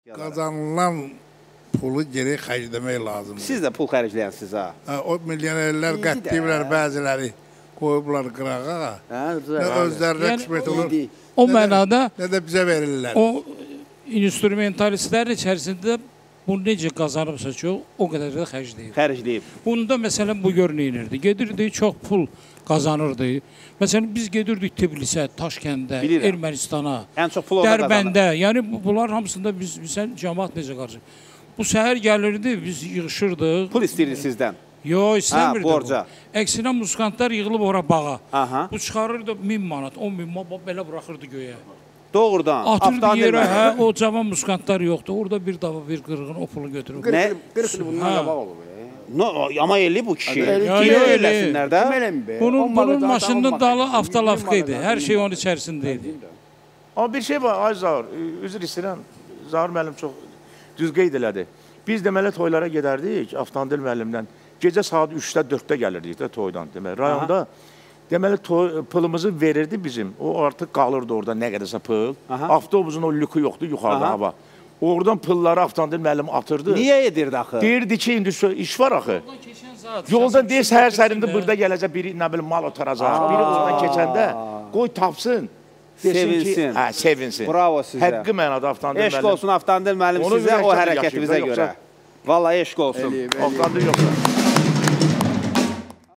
Qazanılan pulu geri xərcləmək lazımdır. Siz də pul xərcləyənsiniz ha? O milyonerlər qətləyiblər bəziləri, qoyublar qırağa. Özlərinə qismət olur. O mənada Nə də bizə verirlər. o instrumentalistlər içərisində bunu necə qazanıbsa ki, o qədər də xərcləyib. Xərcləyib. Bunda məsələn bu görünürdü. Gedirdi, çox pul qazanırdı. Məsələn biz gedirdik Tbilisə, Daşkəndə, Bilirəm. Ermənistana, Ən çox pul orada Dərbəndə. Yəni bunlar hamısında bizə cəmaət necə qarşı. Bu səhər gəlirdi, biz yığışırdıq. Pul istəyirdi sizdən. Yox, istəmirdi. Borca. Əksinə muskantlar yığılıb ora bağa. Aha. Bu çıxarırdı 1000 manat, 10 bin manat belə buraxırdı göyə. Doğrudan. Atırdı yerə, hə, o cavan muskantlar yoxdur. Orada bir dava, bir qırğın o pulu götürüb. 40 il bundan qabaq olub. No, ama elli bu kişi. Ya, Kim ya, eləsinlər də? Bunun maşının dalı avtolavka idi. Hər şey onun içərisində idi. Amma bir şey var, Aziz Zahir, üzr istəyirəm, Zahir müəllim çox düz qeyd elədi. Biz deməli toylara gedərdik, avtomobil müəllimdən. Gecə saat 3-də, 4-də gəlirdik də toydan deməli. Rayonda deməli pulumuzu verirdi bizim. O artıq qalırdı orada nə qədərsə pul. Avtobusun o lükü yoxdur yuxarıda hava. Oradan pulları avtomobil müəllim atırdı. Niyə edirdi axı? Deyirdi ki, indi iş var axı. Yoldan deyir, səhər-sərində burada gələcək biri, nə bilim, mal otaracaq. Biri oradan keçəndə qoy tapsın. Sevinsin. Hə, sevinsin. Bravo sizə. Həqqi mənada avtomobil müəllim. Eşq olsun avtomobil müəllim sizə o hərəkətinizə görə. Vallahi eşq olsun. Avtomobil yoxsa.